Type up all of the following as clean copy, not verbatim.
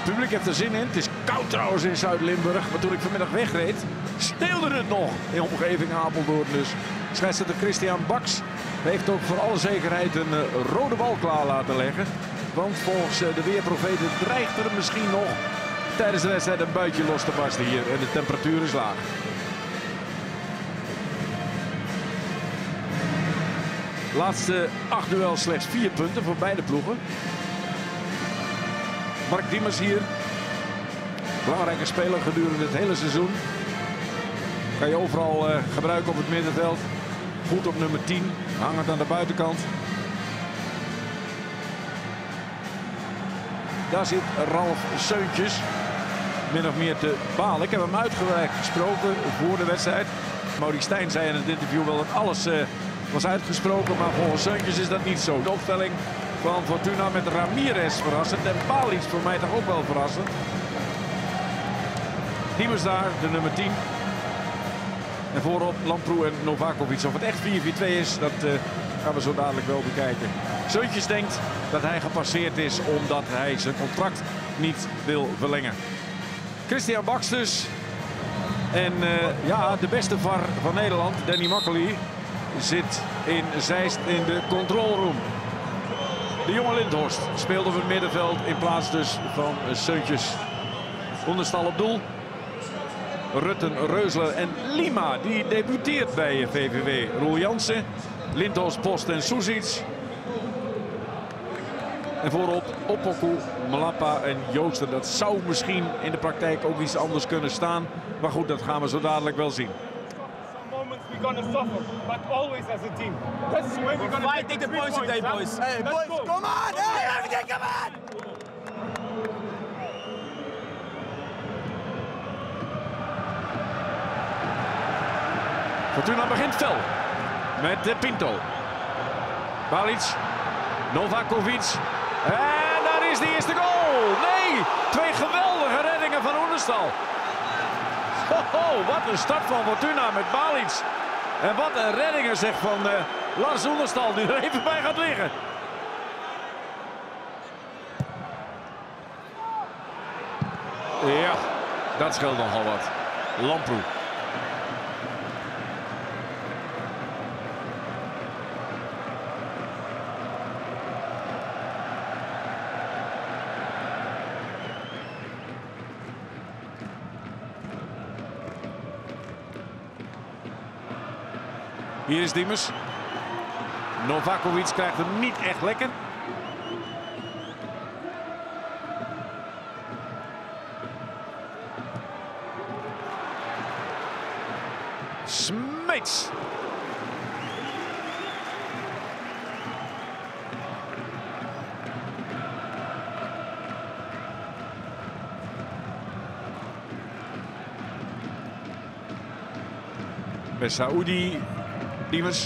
Het publiek heeft er zin in. Het is koud trouwens in Zuid-Limburg. Maar toen ik vanmiddag wegreed, sneeuwde het nog in de omgeving Apeldoorn. Dus scheidsrechter Christian Baks heeft ook voor alle zekerheid een rode bal klaar laten leggen. Want volgens de weerprofeten dreigt er misschien nog tijdens de wedstrijd een buitje los te barsten hier. En de temperatuur is laag. Laatste 8 duels slechts 4 punten voor beide ploegen. Mark Diemers hier. Belangrijke speler gedurende het hele seizoen. Kan je overal gebruiken op het middenveld. Goed op nummer 10. Hangend aan de buitenkant. Daar zit Ralf Seuntjes. Min of meer te balen. Ik heb hem uitgebreid gesproken voor de wedstrijd. Maurice Stijn zei in het interview wel dat alles was uitgesproken. Maar volgens Seuntjes is dat niet zo. De opstelling van Fortuna met Ramirez verrassend. En Balic voor mij toch ook wel verrassend. Diemers daar, de nummer 10. En voorop Lamproe en Novakovic. Of het echt 4-4-2 is, dat gaan we zo dadelijk wel bekijken. Seuntjes denkt dat hij gepasseerd is omdat hij zijn contract niet wil verlengen. Christian Baks dus. En ja, de beste VAR van Nederland, Danny Makkely, zit in Zeist in de control room. De jonge Lindhorst speelt op het middenveld in plaats dus van Seuntjes. Onderstal op doel. Rutten, Reusler en Lima, die debuteert bij VVW. Roel Jansen, Lindhorst, Post en Susic. En voorop Opoku, Malapa en Joosten. Dat zou misschien in de praktijk ook iets anders kunnen staan. Maar goed, dat gaan we zo dadelijk wel zien. We're gonna suffer, but always as a team. That's the way we're gonna take the points today, boys. Hey, boys, come on! Hey, everything, come on! Fortuna begint fel met Pinto. Balic, Novakovic. En daar is de eerste goal. Nee, 2 geweldige reddingen van Oenerstal. Wat een start van Fortuna met Balic. En wat een reddingen zeg van Lars Oenerstal, die er even bij gaat liggen. Ja, dat scheelt nogal wat. Lamproe. Hier is Diemers. Novakovic krijgt hem niet echt lekker. Smeets. Saoudi. Diemers.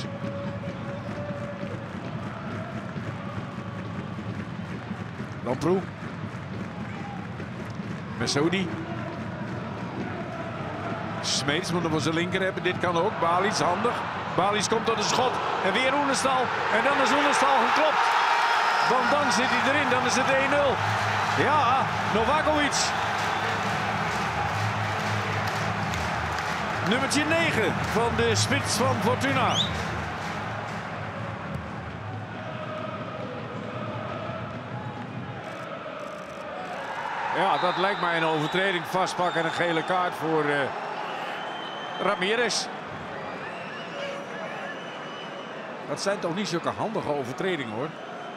Lamproe. Saoudi. Smeets moet hem voor zijn linker hebben. Dit kan ook. Balic handig. Balic komt tot een schot. En weer Oenerstal. En dan is Oenerstal geklopt. Want dan zit hij erin. Dan is het 1-0. Ja, Novakovic. Nummertje 9 van de spits van Fortuna. Ja, dat lijkt mij een overtreding. Vastpakken en een gele kaart voor Ramirez. Dat zijn toch niet zulke handige overtredingen, hoor.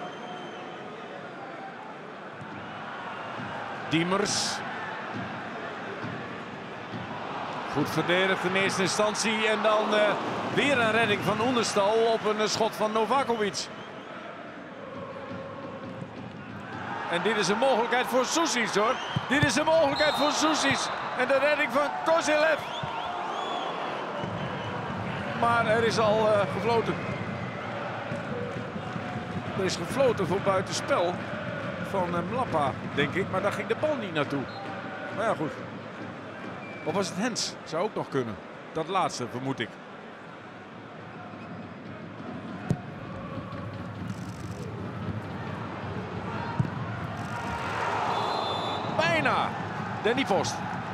Diemers. Goed verdedigd in eerste instantie. En dan weer een redding van Oenerstal op een schot van Novakovic. En dit is een mogelijkheid voor Susic, hoor. Dit is een mogelijkheid voor Susic. En de redding van Kozelev. Maar er is al gefloten. Er is gefloten voor buitenspel van Mlapa, denk ik. Maar daar ging de bal niet naartoe. Maar ja, goed. Of was het Hens? Zou ook nog kunnen. Dat laatste, vermoed ik. bijna. Danny Post.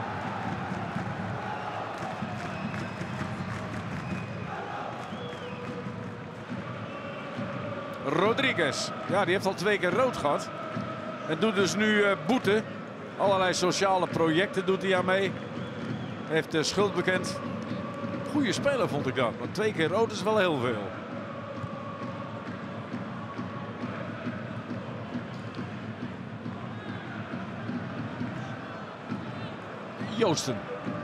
Rodriguez. Ja, die heeft al 2 keer rood gehad. En doet dus nu boete. Allerlei sociale projecten doet hij aan mee. Heeft de schuld bekend. Goeie speler vond ik dat. Maar 2 keer rood is wel heel veel. Joosten.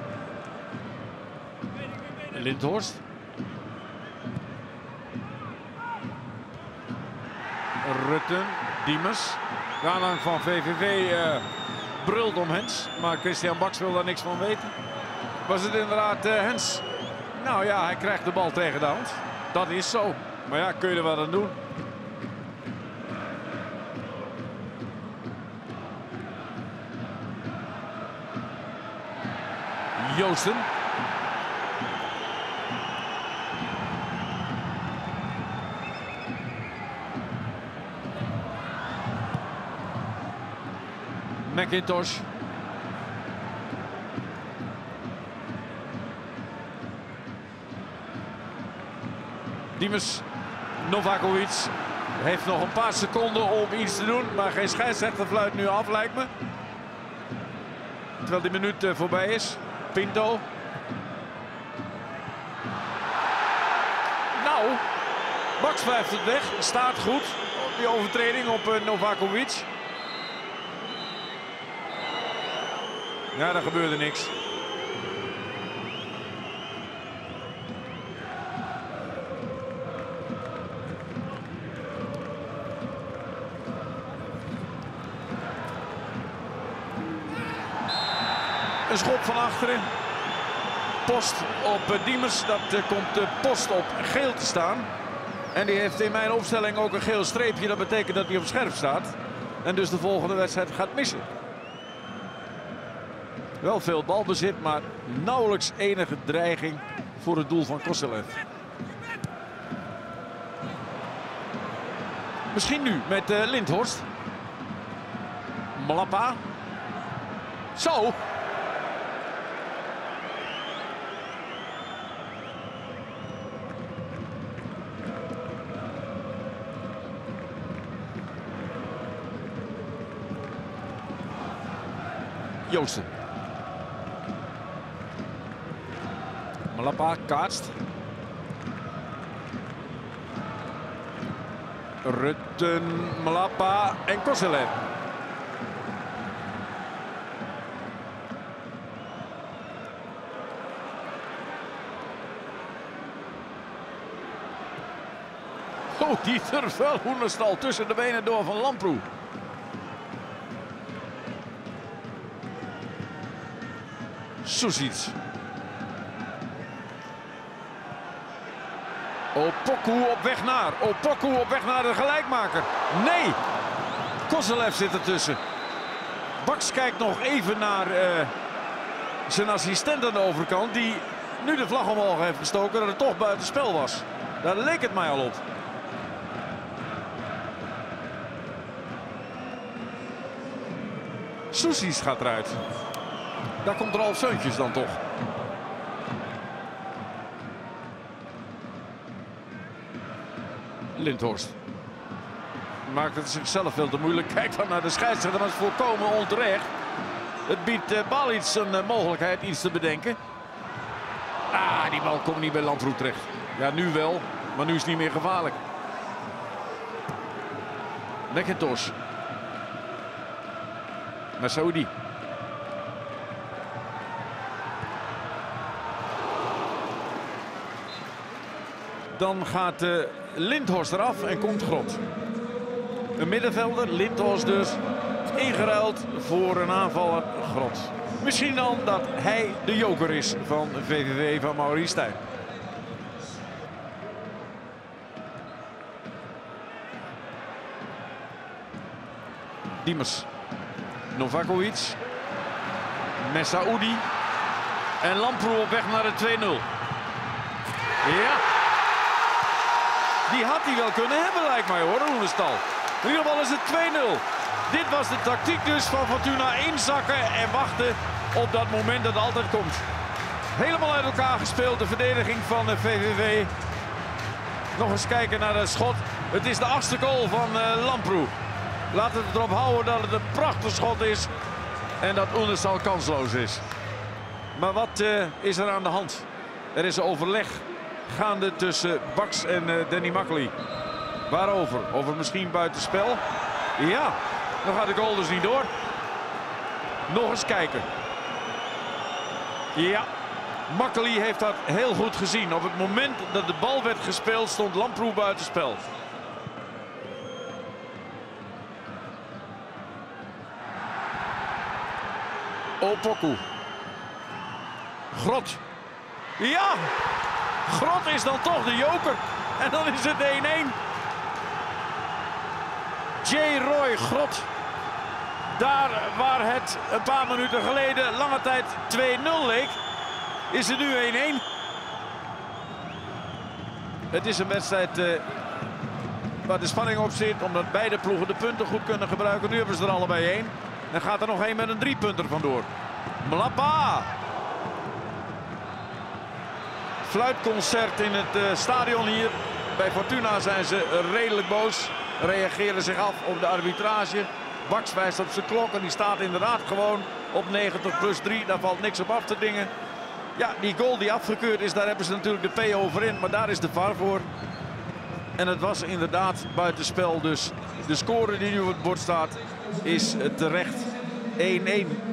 Lindhorst. Rutten. Diemers. De aanhang van VVV brult om Hens. Maar Christian Baks wil daar niks van weten. Was het inderdaad Hens? Nou ja, hij krijgt de bal tegen de hand. Dat is zo. Maar ja, kun je er wat aan doen? Joosten. McIntosh. Diemers. Novakovic heeft nog een paar seconden om iets te doen. Maar geen scheidsrechter fluit nu af, lijkt me. Terwijl die minuut voorbij is. Pinto. Nou, Baks blijft het weg. Staat goed. Die overtreding op Novakovic. Ja, daar gebeurde niks. Een schop van achteren. Post op Diemers. Dat komt Post op geel te staan. En die heeft in mijn opstelling ook een geel streepje. Dat betekent dat hij op scherp staat. En dus de volgende wedstrijd gaat missen. Wel veel balbezit, maar nauwelijks enige dreiging voor het doel van Koselev. Misschien nu met Lindhorst. Mlapa. Zo. Joosten. Mlapa kaatst. Rutten, Mlapa en Koselev. Oh, die durft wel Hoenestal tussen de benen door van Lamproe. Susic. Opoku op weg naar. Opoku op weg naar de gelijkmaker. Nee! Koselev zit ertussen. Baks kijkt nog even naar zijn assistent aan de overkant. Die nu de vlag omhoog heeft gestoken dat het toch buitenspel was. Daar leek het mij al op. Susic gaat eruit. Daar komt Ralf Seuntjes dan toch. Lindhorst. Maakt het zichzelf veel te moeilijk. Kijk dan naar de scheidsrechter, dat is volkomen onterecht. Het biedt Balic een mogelijkheid iets te bedenken. Ah, die bal komt niet bij Lamproe terecht. Ja, nu wel, maar nu is het niet meer gevaarlijk. McIntosh. Massaoudi. Dan gaat Lindhorst eraf en komt Grot. Een middenvelder, Lindhorst dus, ingeruild voor een aanvaller, Grot. Misschien dan dat hij de joker is van VVV van Maurice Stijn. Diemers. Novakovic. Massaoudi. En Lamproe op weg naar de 2-0. Ja. Die had hij wel kunnen hebben, lijkt mij hoor, Hoenestal. In ieder geval is het 2-0 Dit was de tactiek dus van Fortuna. Inzakken en wachten op dat moment dat altijd komt. Helemaal uit elkaar gespeeld, de verdediging van de VVV. Nog eens kijken naar het schot. Het is de 8e goal van Lamproe. Laten we het erop houden dat het een prachtig schot is. En dat Oenerstal kansloos is. Maar wat is er aan de hand? Er is een overleg gaande tussen Baks en Danny Makkely. Waarover? Over misschien buitenspel? Ja, dan gaat de goal dus niet door. Nog eens kijken. Ja, Makkely heeft dat heel goed gezien. Op het moment dat de bal werd gespeeld stond Lamproe buitenspel. Opoku. Grot. Ja! Grot is dan toch de joker. En dan is het 1-1. J. Roy Grot. Daar waar het een paar minuten geleden lange tijd 2-0 leek, is het nu 1-1. Het is een wedstrijd waar de spanning op zit, omdat beide ploegen de punten goed kunnen gebruiken. Nu hebben ze er allebei 1. Dan gaat er nog één met een 3-punter vandoor. Mlapa. Fluitconcert in het stadion hier. Bij Fortuna zijn ze redelijk boos. Reageren zich af op de arbitrage. Baks wijst op zijn klok en die staat inderdaad gewoon op 90+3. Daar valt niks op af te dingen. Ja, die goal die afgekeurd is, daar hebben ze natuurlijk de P over in. Maar daar is de VAR voor. En het was inderdaad buitenspel. Dus de score die nu op het bord staat is terecht 1-1.